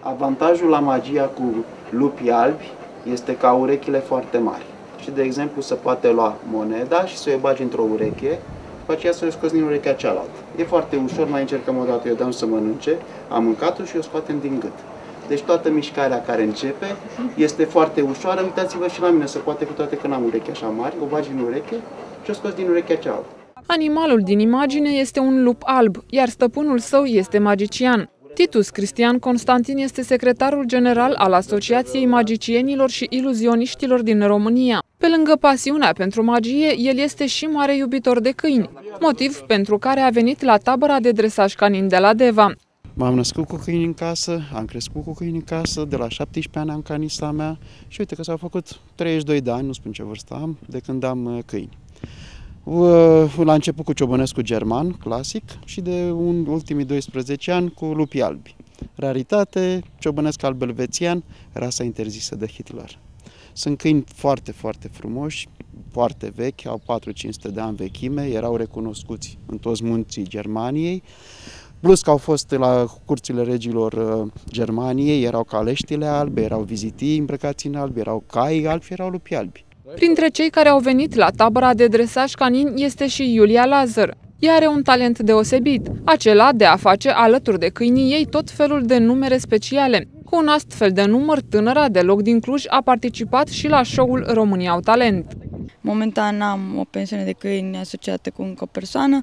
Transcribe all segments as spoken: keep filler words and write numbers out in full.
Avantajul la magia cu lupii albi este că au urechile foarte mari. Și, de exemplu, se poate lua moneda și să o bagi într-o ureche, după aceea să o scoți din urechea cealaltă. E foarte ușor, mai încercăm o dată, eu dăm să mănânce, am mâncat-o și o scoatem din gât. Deci toată mișcarea care începe este foarte ușoară. Uitați-vă și la mine, se poate cu toate că n-am ureche așa mari, o bagi în ureche și o scoți din urechea cealaltă. Animalul din imagine este un lup alb, iar stăpânul său este magician. Titus Cristian Constantin este secretarul general al Asociației Magicienilor și Iluzioniștilor din România. Pe lângă pasiunea pentru magie, el este și mare iubitor de câini, motiv pentru care a venit la tabăra de dresaj canin de la Deva. M-am născut cu câini în casă, am crescut cu câini în casă, de la șaptesprezece ani am canisa mea și uite că s-au făcut treizeci și doi de ani, nu spun ce vârstă am, de când am câini. La început cu ciobănescul german, clasic, și de un, ultimii doisprezece ani cu lupii albi. Raritate, ciobănesc alb elvețian, rasa interzisă de Hitler. Sunt câini foarte, foarte frumoși, foarte vechi, au patru-cinci sute de ani vechime, erau recunoscuți în toți munții Germaniei, plus că au fost la curțile regilor Germaniei, erau caleștile albe, erau vizitii îmbrăcați în albi, erau cai albi și erau lupii albi. Printre cei care au venit la tabăra de dresaj canin este și Iulia Lazar. Ea are un talent deosebit, acela de a face alături de câinii ei tot felul de numere speciale. Cu un astfel de număr, tânăra deloc din Cluj a participat și la show-ul România au talent. Momentan am o pensiune de câini asociată cu încă o persoană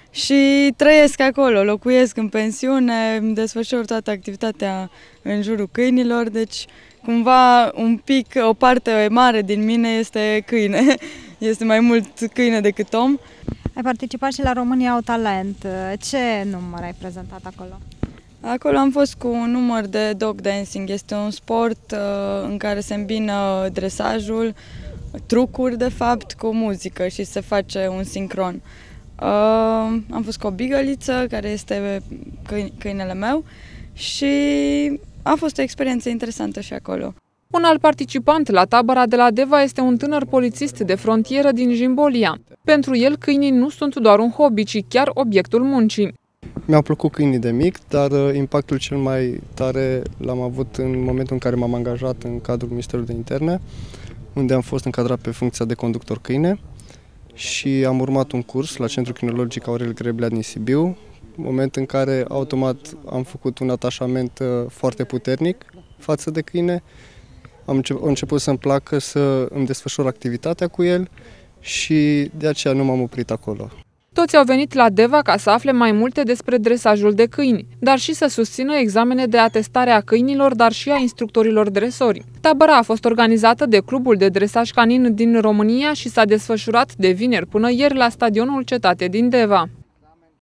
și trăiesc acolo, locuiesc în pensiune, desfășor toată activitatea în jurul câinilor, deci cumva un pic, o parte mare din mine este câine, este mai mult câine decât om. Ai participat și la România au talent, ce număr ai prezentat acolo? Acolo am fost cu un număr de dog dancing, este un sport uh, în care se îmbină dresajul, trucuri de fapt, cu muzică și se face un sincron. Uh, am fost cu o bigăliță, care este câinele meu, și a fost o experiență interesantă și acolo. Un alt participant la tabăra de la Deva este un tânăr polițist de frontieră din Jimbolia. Pentru el, câinii nu sunt doar un hobby, ci chiar obiectul muncii. Mi-au plăcut câinii de mic, dar impactul cel mai tare l-am avut în momentul în care m-am angajat în cadrul Ministerului de Interne, unde am fost încadrat pe funcția de conductor câine și am urmat un curs la Centrul Kinologic Aurel Greblea din Sibiu, moment în care automat am făcut un atașament foarte puternic față de câine. Am început să-mi placă să îmi desfășor activitatea cu el și de aceea nu m-am oprit acolo. Toți au venit la Deva ca să afle mai multe despre dresajul de câini, dar și să susțină examene de atestare a câinilor, dar și a instructorilor dresori. Tabăra a fost organizată de Clubul de Dresaj Canin din România și s-a desfășurat de vineri până ieri la stadionul Cetate din Deva.